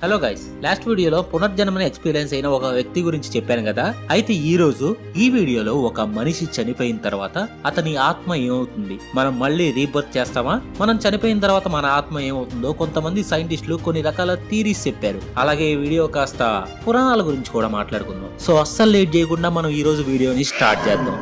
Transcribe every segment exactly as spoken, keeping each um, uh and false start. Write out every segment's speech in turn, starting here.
Hello guys, last వీడియోలో పునర్జన్మని experience అయిన ఒక వ్యక్తి గురించి చెప్పాను కదా. అయితే ఈ రోజు ఈ వీడియోలో ఒక మనిషి చనిపోయిన తర్వాత అతని ఆత్మ ఏమవుతుంది, మనం మళ్ళీ రీబర్త్ చేస్తామా, మనం చనిపోయిన తర్వాత మన ఆత్మ ఏమవుతుందో కొంతమంది సైంటిస్టులు కొన్ని రకాల థీరీస్ చెప్పారు. అలాగే ఈ వీడియో కాస్త పురాణాల గురించి కూడా మాట్లాడుకుందాం. సో అస్సలు లేట్ చేయకుండా మనం ఈ రోజు వీడియోని స్టార్ట్ చేద్దాం.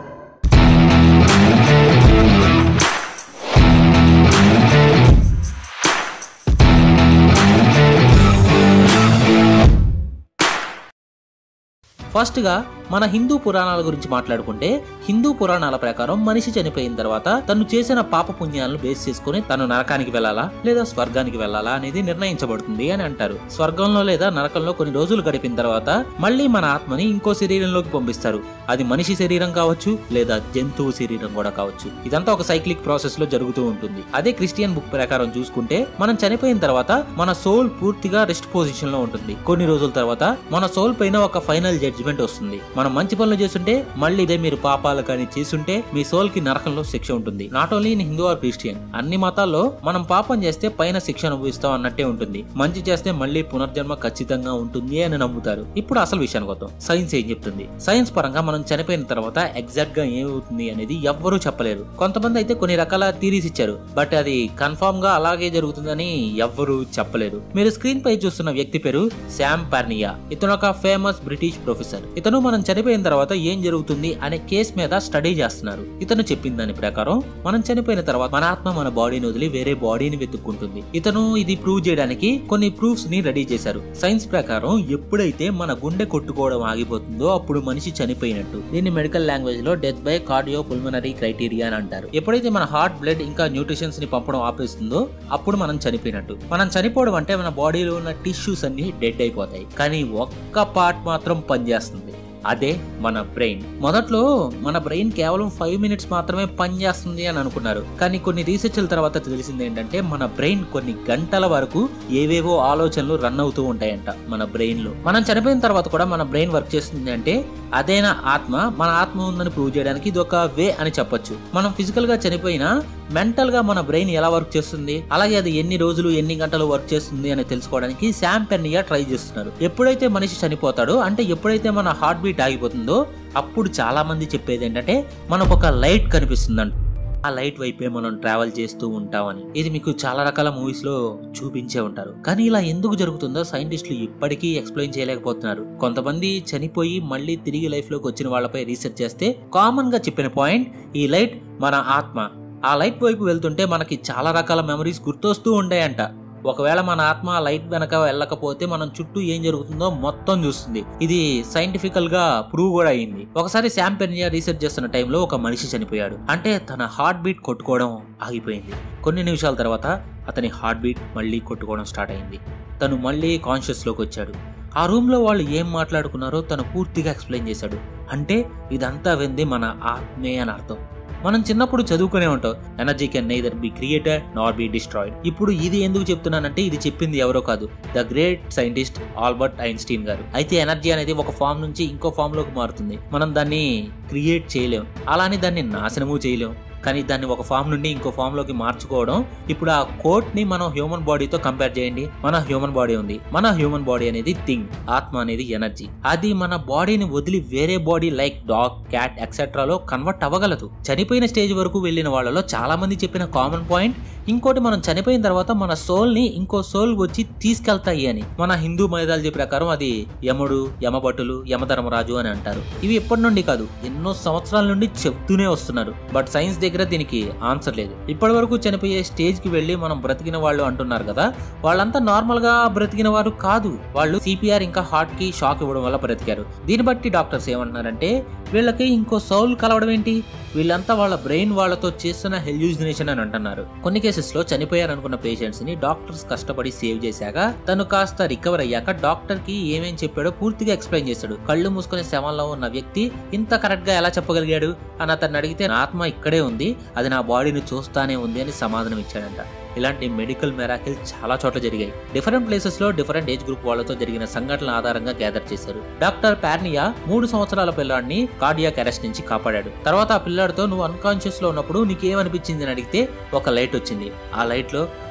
ఫస్ట్ గా మన హిందూ పురాణాల గురించి మాట్లాడుకుంటే, హిందూ పురాణాల ప్రకారం మనిషి చనిపోయిన తర్వాత తను చేసిన పాప పుణ్యాలను బేస్ చేసుకుని తను నరకానికి వెళ్లాలా లేదా స్వర్గానికి వెళ్లాలా అనేది నిర్ణయించబడుతుంది అని అంటారు. స్వర్గంలో లేదా నరకంలో కొన్ని రోజులు గడిపిన తర్వాత మళ్ళీ మన ఆత్మని ఇంకో శరీరంలోకి పంపిస్తారు. అది మనిషి శరీరం కావచ్చు లేదా జంతువు శరీరం కూడా కావచ్చు. ఇదంతా ఒక సైక్లిక్ ప్రాసెస్ లో జరుగుతూ ఉంటుంది. అదే క్రిస్టియన్ బుక్ ప్రకారం చూసుకుంటే, మనం చనిపోయిన తర్వాత మన సోల్ పూర్తిగా రెస్ట్ పొజిషన్ లో ఉంటుంది. కొన్ని రోజుల తర్వాత మన సోల్ పైన ఒక ఫైనల్ జడ్జిమెంట్ వస్తుంది. మనం మంచి పనులు చేస్తుంటే మళ్ళీ ఇదే మీరు పాపాలు కానీ చేస్తుంటే మీ సోల్ కి నరకంలో శిక్ష ఉంటుంది. Not only in Hindu or Christian, అన్ని మతాల్లో మనం పాపం చేస్తే పైన శిక్ష అనుభవిస్తాం అన్నట్టే ఉంటుంది. మంచి చేస్తే మళ్ళీ పునర్జన్మ ఖచ్చితంగా ఉంటుంది అని నమ్ముతారు. ఇప్పుడు అసలు విషయానికి వద్దాం. సైన్స్ ఏం చెప్తుంది? సైన్స్ పరంగా మనం చనిపోయిన తర్వాత ఎగ్జాక్ట్ గా ఏమవుతుంది అనేది ఎవ్వరూ చెప్పలేరు. కొంతమంది అయితే కొన్ని రకాల థీరీస్ ఇచ్చారు, బట్ అది కన్ఫర్మ్ గా అలాగే జరుగుతుందని ఎవ్వరూ చెప్పలేరు. మీరు స్క్రీన్ పై చూస్తున్న వ్యక్తి పేరు శామ్ పార్నియా. ఇతను ఒక ఫేమస్ బ్రిటిష్ ప్రొఫెసర్. ఇతను మనం చనిపోయిన తర్వాత ఏం జరుగుతుంది అనే కేసు మీద స్టడీ చేస్తున్నారు. ఇతను చెప్పిన దాని ప్రకారం మనం చనిపోయిన తర్వాత మన ఆత్మ మన బాడీని వదిలి వేరే బాడీని వెతుక్కుంటుంది. ఇతను ఇది ప్రూవ్ చేయడానికి కొన్ని ప్రూఫ్స్ ని రెడీ చేశారు. సైన్స్ ప్రకారం ఎప్పుడైతే మన గుండె కొట్టుకోవడం ఆగిపోతుందో అప్పుడు మనిషి చనిపోయినట్టు. దీన్ని మెడికల్ లాంగ్వేజ్ లో death by cardio pulmonary criteria అని అంటారు. ఎప్పుడైతే మన హార్ట్, బ్లడ్ ఇంకా న్యూట్రిషన్స్ ని పంపడం ఆపేస్తుందో అప్పుడు మనం చనిపోయినట్టు. మనం చనిపోవడం అంటే మన బాడీలో ఉన్న టిష్యూస్ అన్ని డెడ్ అయిపోతాయి, కానీ ఒక్క పార్ట్ మాత్రం పనిచేస్తుంది. అదే మన బ్రెయిన్. మొదట్లో మన బ్రెయిన్ కేవలం ఫైవ్ మినిట్స్ మాత్రమే పనిచేస్తుంది అని అనుకున్నారు, కానీ కొన్ని రీసెర్చ్ల తర్వాత తెలిసింది ఏంటంటే మన బ్రెయిన్ కొన్ని గంటల వరకు ఏవేవో ఆలోచనలు రన్ అవుతూ ఉంటాయంట మన బ్రెయిన్ లో. మనం చనిపోయిన తర్వాత కూడా మన బ్రెయిన్ వర్క్ చేస్తుంది అంటే అదేనా ఆత్మ, మన ఆత్మ ఉందని ప్రూవ్ చేయడానికి ఇది ఒక వే అని చెప్పొచ్చు. మనం ఫిజికల్ గా చనిపోయినా మెంటల్ గా మన బ్రెయిన్ ఎలా వర్క్ చేస్తుంది, అలాగే అది ఎన్ని రోజులు ఎన్ని గంటలు వర్క్ చేస్తుంది అని తెలుసుకోవడానికి శామ్ పార్నియా ట్రై చేస్తున్నారు. ఎప్పుడైతే మనిషి చనిపోతాడో అంటే ఎప్పుడైతే మన హార్ట్ బీట్ ఆగిపోతుందో అప్పుడు చాలా మంది చెప్పేది ఏంటంటే మనకు ఒక లైట్ కనిపిస్తుందంట. ఆ లైట్ వైపే మనం ట్రావెల్ చేస్తూ ఉంటామని. ఇది మీకు చాలా రకాల మూవీస్ లో చూపించే ఉంటారు. కానీ ఇలా ఎందుకు జరుగుతుందో సైంటిస్టులు ఇప్పటికీ ఎక్స్ప్లెయిన్ చేయలేకపోతున్నారు. కొంతమంది చనిపోయి మళ్ళీ తిరిగి లైఫ్ లోకి వచ్చిన వాళ్ళపై రీసెర్చ్ చేస్తే కామన్ గా చెప్పిన పాయింట్, ఈ లైట్ మన ఆత్మ. ఆ లైట్ వైపు వెళ్తుంటే మనకి చాలా రకాల మెమరీస్ గుర్తొస్తూ ఉంటాయంట. ఒకవేళ మన ఆత్మ లైట్ వెనక వెళ్ళకపోతే మనం చుట్టూ ఏం జరుగుతుందో మొత్తం చూస్తుంది. ఇది సైంటిఫికల్ గా ప్రూవ్ కూడా అయింది. ఒకసారి శామ్ పార్నియా రీసెర్చ్ చేస్తున్న టైంలో ఒక మనిషి చనిపోయాడు. అంటే తన హార్ట్ బీట్ కొట్టుకోవడం ఆగిపోయింది. కొన్ని నిమిషాల తర్వాత అతని హార్ట్ బీట్ మళ్ళీ కొట్టుకోవడం స్టార్ట్ అయింది. తను మళ్ళీ కాన్షియస్ లోకి వచ్చాడు. ఆ రూమ్ లో వాళ్ళు ఏం మాట్లాడుకున్నారో తను పూర్తిగా ఎక్స్ప్లెయిన్ చేశాడు. అంటే ఇదంతా వింది మన ఆత్మే అని అర్థం. మనం చిన్నప్పుడు చదువుకునే ఉంటాం, energy can neither be created nor be destroyed. ఇప్పుడు ఇది ఎందుకు చెప్తున్నానంటే ఇది చెప్పింది ఎవరో కాదు, the great scientist Albert Einstein గారు. అయితే ఎనర్జీ అనేది ఒక ఫామ్ నుంచి ఇంకో ఫామ్ లోకి మారుతుంది. మనం దాన్ని క్రియేట్ చేయలేం, అలానే దాన్ని నాశనము చేయలేం. కానీ దాన్ని ఒక ఫామ్ నుండి ఇంకో ఫామ్ లోకి మార్చుకోవడం. ఇప్పుడు ఆ కోట్ ని మనం హ్యూమన్ బాడీతో కంపేర్ చేయండి. మన హ్యూమన్ బాడీ ఉంది, మన హ్యూమన్ బాడీ అనేది థింగ్, ఆత్మ అనేది ఎనర్జీ. అది మన బాడీని వదిలి వేరే బాడీ లైక్ డాగ్, క్యాట్ ఎక్సెట్రాలో కన్వర్ట్ అవ్వగలదు. చనిపోయిన స్టేజ్ వరకు వెళ్లిన వాళ్ళలో చాలా మంది చెప్పిన కామన్ పాయింట్ ఇంకోటి, మనం చనిపోయిన తర్వాత మన సోల్ ని ఇంకో సోల్ వచ్చి తీసుకెళ్తాయి అని. మన హిందూ మైథాలజీ ప్రకారం అది యముడు, యమభటులు, యమధర్మరాజు అని అంటారు. ఇవి ఎప్పటి నుండి కాదు, ఎన్నో సంవత్సరాల నుండి చెప్తూనే వస్తున్నారు. బట్ సైన్స్ దగ్గర దీనికి ఆన్సర్ లేదు. ఇప్పటి వరకు చనిపోయే స్టేజ్ కి వెళ్లి మనం బ్రతికిన వాళ్ళు అంటున్నారు కదా, వాళ్ళంతా నార్మల్ గా బ్రతికిన వారు కాదు. వాళ్ళు సిపిఆర్ ఇంకా హార్ట్ కి షాక్ ఇవ్వడం వల్ల బ్రతికారు. దీన్ని బట్టి డాక్టర్స్ ఏమంటున్నారంటే వీళ్ళకి ఇంకో సోల్ కలవడం ఏంటి, వీళ్ళంతా వాళ్ళ బ్రెయిన్ వాళ్ళతో చేస్తున్న హెల్యూజినేషన్ అని అంటున్నారు. కొన్ని కేసెస్ లో చనిపోయారనుకున్న పేషెంట్స్ ని డాక్టర్స్ కష్టపడి సేవ్ చేశాక తను కాస్త రికవర్ అయ్యాక డాక్టర్ కి ఏమేం చెప్పాడో పూర్తిగా ఎక్స్ప్లెయిన్ చేశాడు. కళ్ళు మూసుకునే శవంలో ఉన్న వ్యక్తి ఇంత కరెక్ట్ గా ఎలా చెప్పగలిగాడు అని అతన్ని అడిగితే, నా ఆత్మ ఇక్కడే ఉంది, అది నా బాడీని చూస్తానే ఉంది అని సమాధానం ఇచ్చాడంట. ఇలాంటి మెడికల్ మెరాకిల్ చాలా చోట్ల జరిగాయి. డిఫరెంట్ ప్లేసెస్ లో డిఫరెంట్ ఏజ్ గ్రూప్ వాళ్ళతో జరిగిన సంఘటనల ఆధారంగా గ్యాదర్ చేశారు. డాక్టర్ పార్నియా మూడు సంవత్సరాల పిల్లాడిని కార్డియాక్ అరెస్ట్ నుంచి కాపాడాడు. తర్వాత ఆ పిల్లాడితో నువ్వు అన్కాన్షియస్ లో ఉన్నప్పుడు నీకేమనిపించింది అని అడిగితే ఒక లైట్ వచ్చింది. ఆ లైట్ లో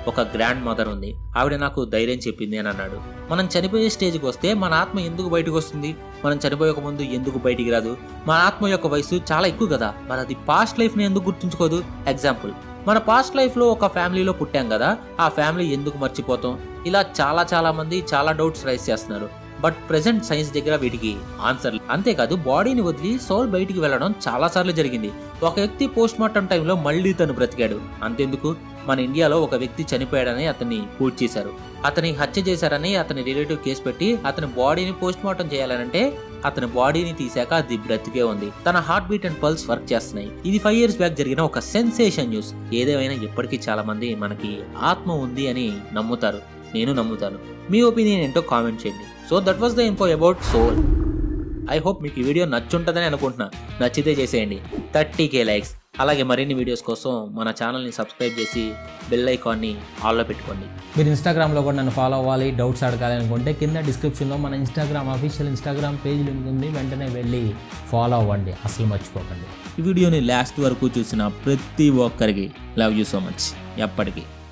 ఒక గ్రాండ్ మదర్ ఉంది, ఆవిడ నాకు ధైర్యం చెప్పింది అని అన్నాడు. మనం చనిపోయే స్టేజ్కి వస్తే మన ఆత్మ ఎందుకు బయటకు వస్తుంది? మనం చనిపోయే ముందు ఎందుకు బయటికి రాదు? మన ఆత్మ యొక్క వయసు చాలా ఎక్కువ కదా, మరి అది పాస్ట్ లైఫ్ని ఎందుకు గుర్తుంచుకోదు? ఎగ్జాంపుల్, మన పాస్ట్ లైఫ్లో ఒక ఫ్యామిలీలో పుట్టాం కదా, ఆ ఫ్యామిలీ ఎందుకు మర్చిపోతాం? ఇలా చాలా చాలా మంది చాలా డౌట్స్ రైజ్ చేస్తున్నారు. బట్ ప్రెసెంట్ సైన్స్ దగ్గర వీటికి ఆన్సర్. అంతేకాదు, బాడీని వదిలి సోల్ బయటికి వెళ్ళడం చాలా సార్లు జరిగింది. ఒక వ్యక్తి పోస్ట్ మార్టం టైంలో మళ్ళీ తను బ్రతికాడు. అంతెందుకు, మన ఇండియాలో ఒక వ్యక్తి చనిపోయాడని అతన్ని పూర్తి చేశారు. అతని హత్య చేశారని అతని రిలేటివ్ కేసు పెట్టి అతని బాడీని పోస్ట్ మార్టం చేయాలంటే అతని బాడీని తీసాక అది బ్రతికే ఉంది. తన heart beat and pulse work చేస్తున్నాయి. ఇది ఫైవ్ ఇయర్స్ బ్యాక్ జరిగిన ఒక సెన్సేషన్ న్యూస్. ఏదేమైనా ఇప్పటికీ చాలా మంది మనకి ఆత్మ ఉంది అని నమ్ముతారు. నేను నమ్ముతాను. మీ ఒపీనియన్ ఏంటో కామెంట్ చేయండి. So that was the info about soul. I hope మీకు ఈ వీడియో నచ్చుంటుందని అనుకుంటున్నా. నచ్చితే చేసేయండి. Thirty K likes. అలాగే మరిన్ని వీడియోస్ కోసం మన ఛానల్ని సబ్స్క్రైబ్ చేసి బెల్ ఐకాన్ని ఆల్లో పెట్టుకోండి. మీరు ఇన్స్టాగ్రామ్లో కూడా నన్ను ఫాలో అవ్వాలి, డౌట్స్ అడగాలి అనుకుంటే కింద డిస్క్రిప్షన్లో మన Instagram official Instagram page link ఉంది. వెంటనే వెళ్ళి ఫాలో అవ్వండి, అసలు మర్చిపోకండి. ఈ వీడియోని లాస్ట్ వరకు చూసిన ప్రతి ఒక్కరికి లవ్ యూ సో మచ్. ఎప్పటికీ